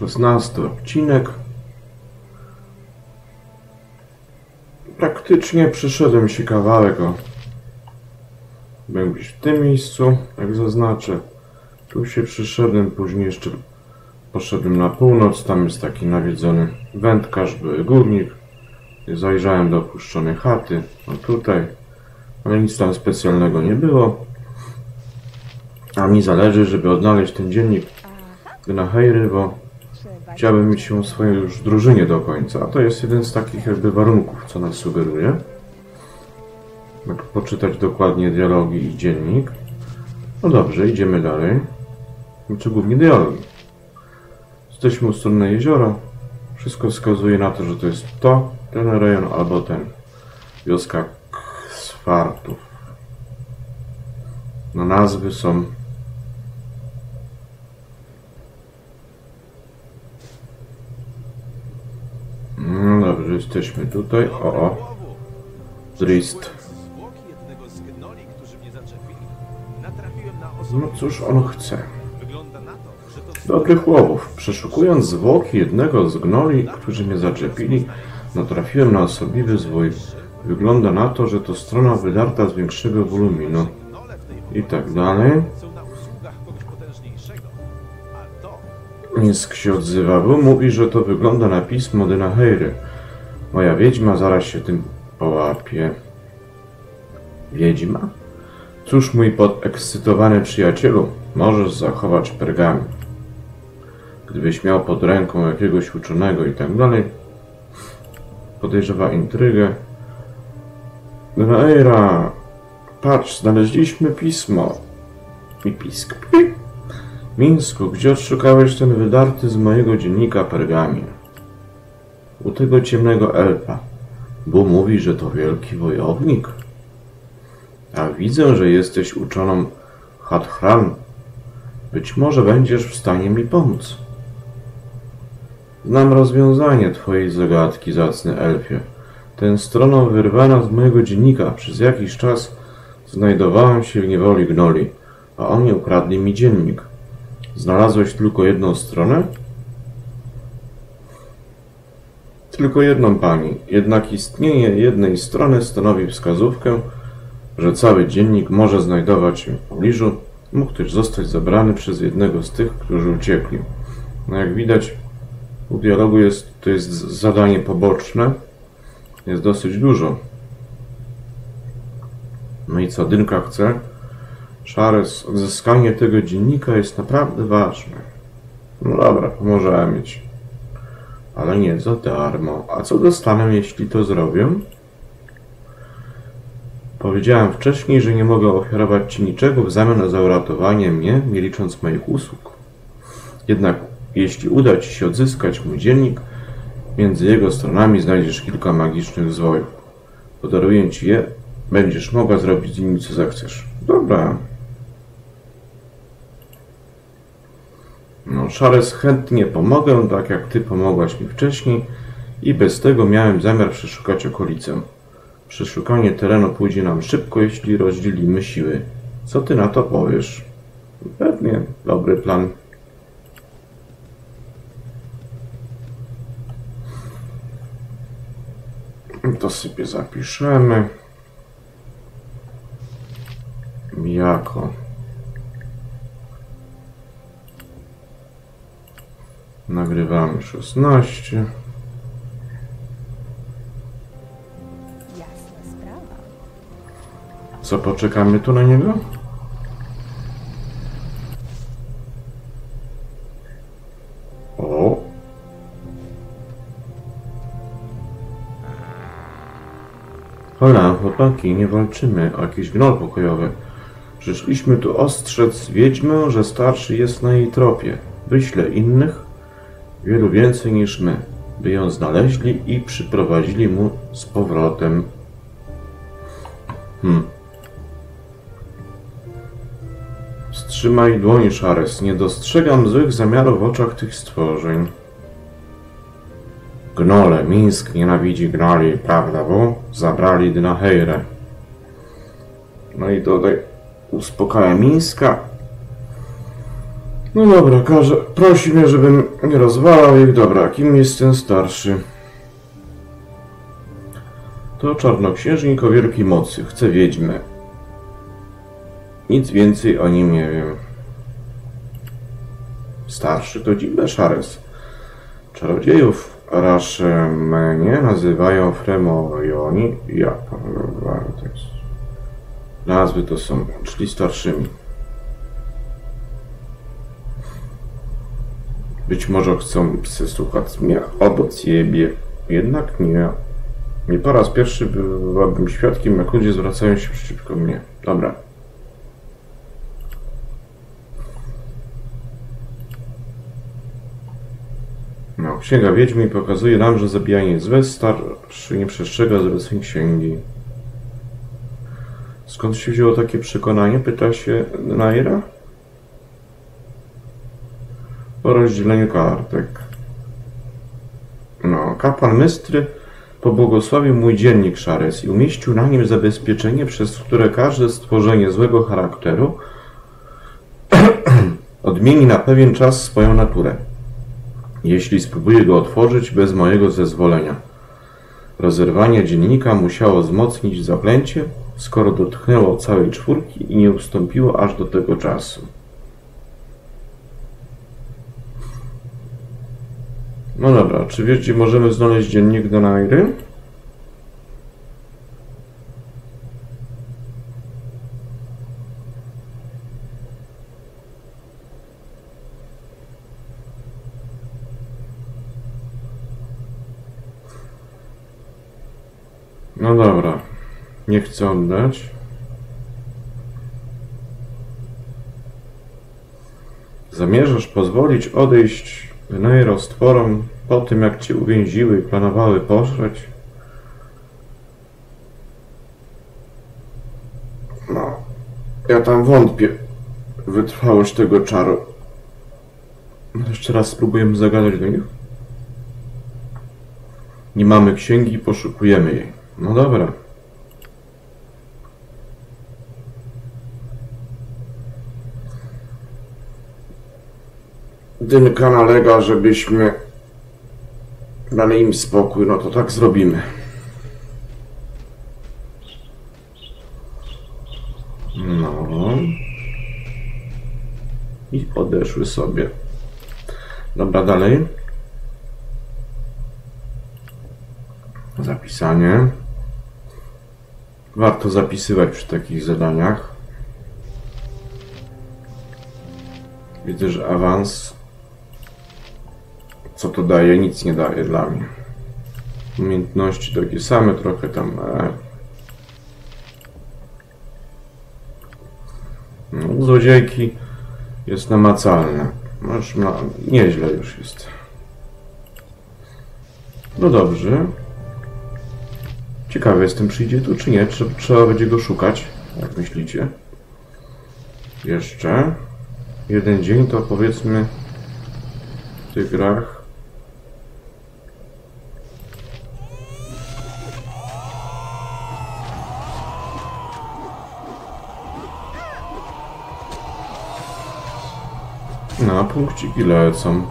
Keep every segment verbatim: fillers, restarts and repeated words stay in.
szesnasty odcinek. Praktycznie przyszedłem się kawałek, o. Byłem gdzieś w tym miejscu, jak zaznaczę. Tu się przyszedłem, później jeszcze poszedłem na północ, tam jest taki nawiedzony wędkarz, były górnik. Zajrzałem do opuszczonej chaty, no tutaj, ale nic tam specjalnego nie było. A mi zależy, żeby odnaleźć ten dziennik Gnaheiry, bo chciałbym mieć się w swojej już drużynie do końca, a to jest jeden z takich jakby warunków, co nas sugeruje. Jak poczytać dokładnie dialogi i dziennik. No dobrze, idziemy dalej. Znaczy głównie dialogi. Jesteśmy u strony jeziora. Wszystko wskazuje na to, że to jest to, ten rejon albo ten. Wioska Kswartów. No nazwy są... No dobrze, jesteśmy tutaj. O, o. Drist. No cóż on chce? Dobrych łowów. Przeszukując zwłoki jednego z gnoli, którzy mnie zaczepili, natrafiłem na osobliwy zwój. Wygląda na to, że to strona wydarta z większego woluminu. I tak dalej. Misk się odzywa, bo mówi, że to wygląda na pismo Gnaheiry. Moja wiedźma zaraz się tym połapie. Wiedźma? Cóż, mój podekscytowany przyjacielu, możesz zachować pergamin. Gdybyś miał pod ręką jakiegoś uczonego i tak dalej, podejrzewa intrygę. Gnaheira, patrz, znaleźliśmy pismo. I pisk. Mińsku, gdzie odszukałeś ten wydarty z mojego dziennika pergamin? U tego ciemnego elfa, bo mówi, że to wielki wojownik. A widzę, że jesteś uczoną Hadhran. Być może będziesz w stanie mi pomóc. Znam rozwiązanie twojej zagadki, zacny elfie. Tę stroną wyrwana z mojego dziennika przez jakiś czas znajdowałem się w niewoli gnoli, a oni ukradli mi dziennik. Znalazłeś tylko jedną stronę? Tylko jedną, pani. Jednak istnienie jednej strony stanowi wskazówkę, że cały dziennik może znajdować się w pobliżu, mógł też zostać zabrany przez jednego z tych, którzy uciekli. No jak widać, u dialogu jest, to jest zadanie poboczne, jest dosyć dużo. No i co Dynka chce? Szares, odzyskanie tego dziennika jest naprawdę ważne. No dobra, pomożemy ci. Ale nie za darmo. A co dostanę, jeśli to zrobię? Powiedziałem wcześniej, że nie mogę ofiarować ci niczego w zamian za uratowanie mnie, nie licząc moich usług. Jednak jeśli uda ci się odzyskać mój dziennik, między jego stronami znajdziesz kilka magicznych zwojów. Podaruję ci je, będziesz mogła zrobić z nimi co zechcesz. Dobra. No, Szares, chętnie pomogę, tak jak ty pomogłaś mi wcześniej i bez tego miałem zamiar przeszukać okolicę. Przeszukanie terenu pójdzie nam szybko, jeśli rozdzielimy siły. Co ty na to powiesz? Pewnie dobry plan. To sobie zapiszemy. Jako. Nagrywamy szesnaście. Co, poczekamy tu na niego? O! Hola, chłopaki, nie walczymy o jakiś gnol pokojowy. Przyszliśmy tu ostrzec wiedźmę, że starszy jest na jej tropie. Wyślę innych, wielu więcej niż my, by ją znaleźli i przyprowadzili mu z powrotem. Hmm. Wstrzymaj dłoń, Szares. Nie dostrzegam złych zamiarów w oczach tych stworzeń. Gnole. Mińsk nienawidzi gnoli, prawda, bo zabrali Gnaheirę. No i tutaj uspokaja Mińska. No dobra, każe, prosi mnie, żebym nie rozwalał ich. Dobra, kim jest ten starszy? To czarnoksiężnik o wielkiej mocy. Chce wiedźmę. Nic więcej o nim nie wiem. Starszy to Dzimbeszares. Czarodziejów Raszemenie nazywają Fremorioni. Ja, nazwy to są, czyli starszymi. Być może chcą przesłuchać mnie obok siebie, jednak nie. Nie po raz pierwszy byłabym świadkiem, jak ludzie zwracają się przeciwko mnie. Dobra. No, księga wiedźmy pokazuje nam, że zabijanie jest złe, starszy nie przestrzega zaleceń księgi. Skąd się wzięło takie przekonanie? Pyta się Naira. Po rozdzieleniu kartek. No, kapłan Mystry pobłogosławił mój dziennik Szares i umieścił na nim zabezpieczenie, przez które każde stworzenie złego charakteru odmieni na pewien czas swoją naturę, jeśli spróbuję go otworzyć bez mojego zezwolenia. Rozerwanie dziennika musiało wzmocnić zaklęcie, skoro dotknęło całej czwórki i nie ustąpiło aż do tego czasu. No dobra, czy wiesz, gdzie możemy znaleźć dziennik Danairy? No dobra, nie chcę oddać. Zamierzasz pozwolić odejść Nairo stworom po tym, jak cię uwięziły i planowały pożreć? No, ja tam wątpię w wytrwałość tego czaru. Jeszcze raz spróbujemy zagadać do nich. Nie mamy księgi, poszukujemy jej. No dobra. Dynka nalega, żebyśmy dali im spokój, no to tak zrobimy. No. I odeszły sobie. Dobra, dalej. Zapisanie. Warto zapisywać przy takich zadaniach. Widzę, że awans. Co to daje? Nic nie daje dla mnie. Umiejętności takie same, trochę tam. E. No, złodziejki jest namacalne. Masz na... Nieźle już jest. No dobrze. Ciekawy jestem, przyjdzie tu czy nie. Trzeba, trzeba będzie go szukać. Jak myślicie? Jeszcze. Jeden dzień to powiedzmy w tych grach. No, punkciki lecą.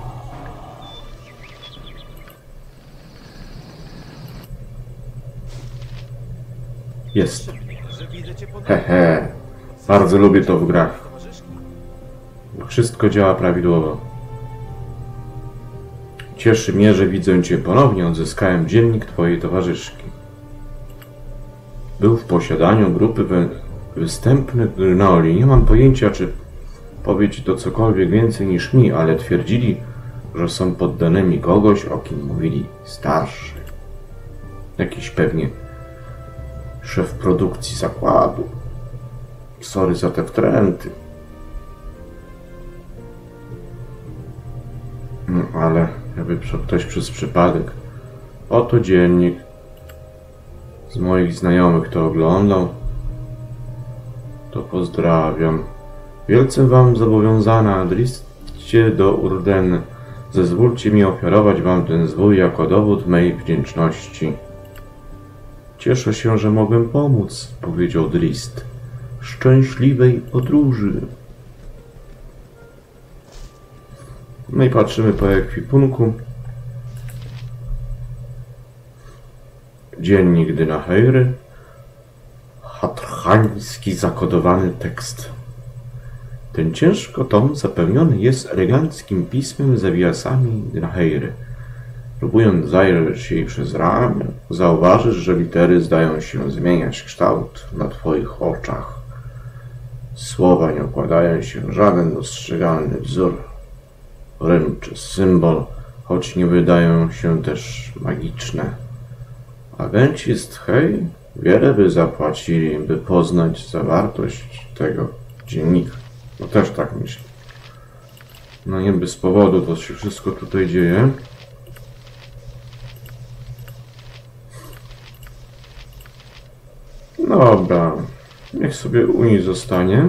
Jest. Hehe. Bardzo lubię to w grach. Wszystko działa prawidłowo. Cieszy mnie, że widzę cię ponownie. Odzyskałem dziennik twojej towarzyszki. Był w posiadaniu grupy wy występnych gnoli. Nie mam pojęcia, czy powie ci to cokolwiek więcej niż mi, ale twierdzili, że są poddanymi kogoś, o kim mówili starszy. Jakiś pewnie szef produkcji zakładu. Sorry za te wtręty. No, ale jakby ktoś przez przypadek. Oto dziennik. Z moich znajomych to oglądał. To pozdrawiam. Wielce wam zobowiązana, Dristie do Urden. Zezwólcie mi ofiarować wam ten zwój jako dowód mej wdzięczności. Cieszę się, że mogłem pomóc, powiedział Drist. Szczęśliwej podróży. No i patrzymy po ekwipunku. Dziennik Dynaheiry. Hatrchański zakodowany tekst. Ten ciężko tom zapełniony jest eleganckim pismem z zawiasami Dynaheiry. Próbując zajrzeć jej przez ramię, zauważysz, że litery zdają się zmieniać kształt na twoich oczach. Słowa nie układają się w żaden dostrzegalny wzór. Rym czy symbol, choć nie wydają się też magiczne. Agenci z Tchei wiele by zapłacili, by poznać zawartość tego dziennika. No też tak myślę. No nie bez powodu to się wszystko tutaj dzieje. Dobra, niech sobie u niej zostanie.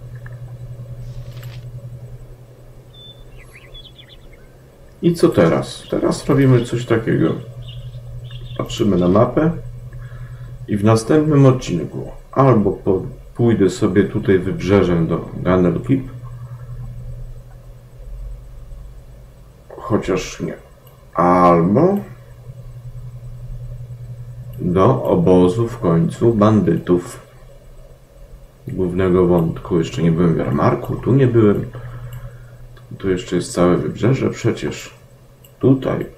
I co teraz? Teraz robimy coś takiego. Patrzymy na mapę i w następnym odcinku albo po, pójdę sobie tutaj wybrzeżem do Ganel Keep, chociaż nie, albo do obozu w końcu bandytów. Głównego wątku. Jeszcze nie byłem w Jarmarku, tu nie byłem. Tu jeszcze jest całe wybrzeże przecież. Tutaj.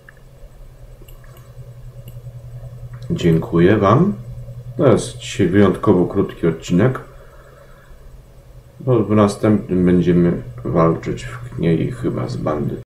Dziękuję Wam. To jest dzisiaj wyjątkowo krótki odcinek, bo w następnym będziemy walczyć w Kniei chyba z bandytami.